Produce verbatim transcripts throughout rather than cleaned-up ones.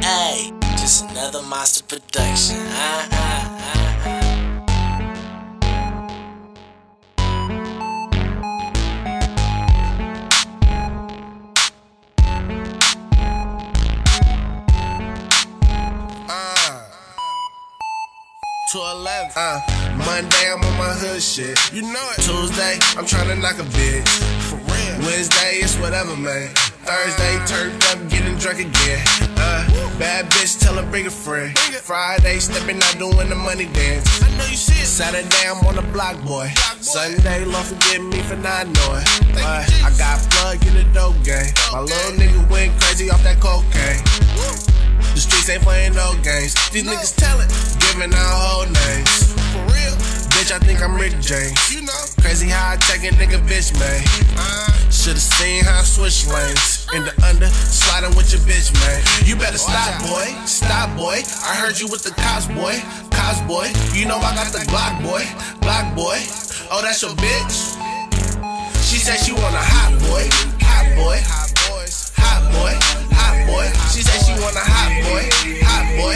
Ayy, just another monster production. Uh, uh, uh, uh. two eleven. Uh, Monday, I'm on my hood shit. You know it. Tuesday, I'm tryna knock a bitch. For real. Wednesday, it's whatever, man. Thursday, turned up, getting drunk again. Uh, bad bitch, tell her bring a friend. Friday, stepping out, doing the money dance. I know you see it. Saturday, I'm on the block, boy. Sunday, Lord forgive me for not knowing. Uh, I got plugged in the dope game. My little nigga went crazy off that cocaine. The streets ain't playing no games. These niggas tellin', giving out whole names. For real? Bitch, I think I'm Rick James. You know, crazy how I take a nigga bitch, man. Uh, Should've seen how I switch lanes. In the under, sliding with your bitch, man. You better stop, boy. Stop, boy. I heard you with the cops, boy. Cops, boy. You know I got the Glock, boy. Glock, boy. Oh, that's your bitch? She said she want a hot boy. Hot boy. Hot boys. Hot boy. Hot boy. She said she want a hot boy. Hot boy.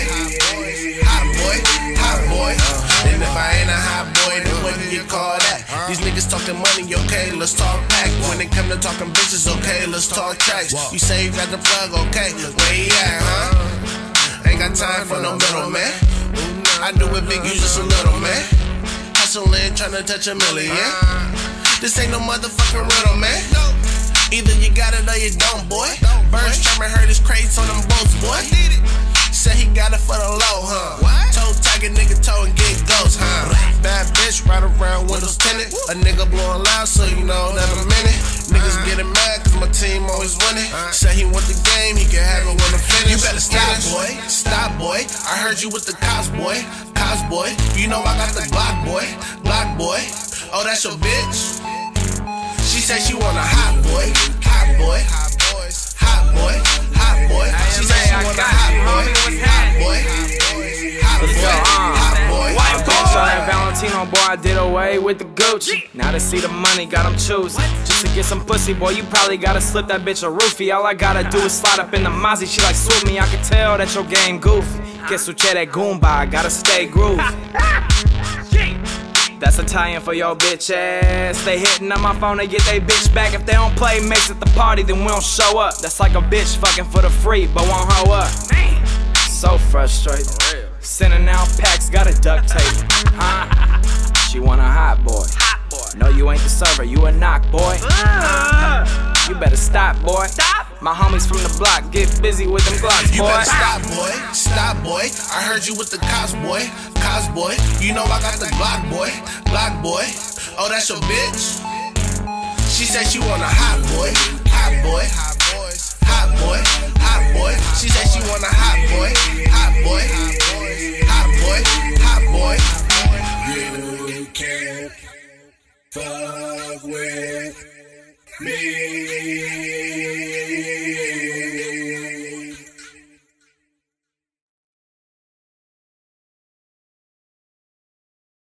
Hot boy. Hot boy. And if I ain't a hot boy, then what do you call that? These niggas talking money, okay, let's talk pack. When it come to talking bitches, okay, let's talk tracks. You say you got the plug, okay, where you at, huh? Ain't got time for no middle, man. I do it big, you just a little, man. Hustling, tryna touch a million. This ain't no motherfucking riddle, man. Either you got it or you don't, boy. Birds trying heard his crates on them boats, boy. Said he got it for the low, huh? Toe tag a nigga toe and get ghost, huh? Bad bitch ride around windows tinted. A nigga blowing loud, so you know that I'm in it. Niggas getting mad cause my team always winning. Said he want the game, he can have it when I'm finished. You better stop, boy. Stop, boy. I heard you with the cops, boy. Cops, boy. You know I got the Glock, boy. Glock, boy. Oh, that's your bitch? She said she want a hot boy. Hot boy. Hot boys. Hot boy. Hot boy. She said she want a hot boy. Hot boy. Hot boy. Hot boy. White boy. So that Valentino boy, I did away with the Gucci. Now to see the money, got him choosing. Just to get some pussy, boy, you probably gotta slip that bitch a roofie. All I gotta do is slide up in the Mozzie. She like, swoop me, I can tell that your game goofy. Que suche that goomba, I gotta stay groovy. That's Italian for your bitch ass. They hitting on my phone to get they bitch back. If they don't play mates at the party, then we don't show up. That's like a bitch fucking for the free, but won't hoe up. So frustrated. Sending out packs, got a duct tape. Huh? She want a hot boy. No, you ain't the server, you a knock boy. You better stop, boy. My homies from the block get busy with them Glocks, boy. You better stop, boy. Stop, boy. I heard you with the cops, boy. Cops, boy. You know I got the Glock, boy. Glock, boy. Oh, that's your bitch? She said she want a hot boy. Hot boy. Hot boys. Hot boy. Hot boy. She said she want a hot boy. Hot boy.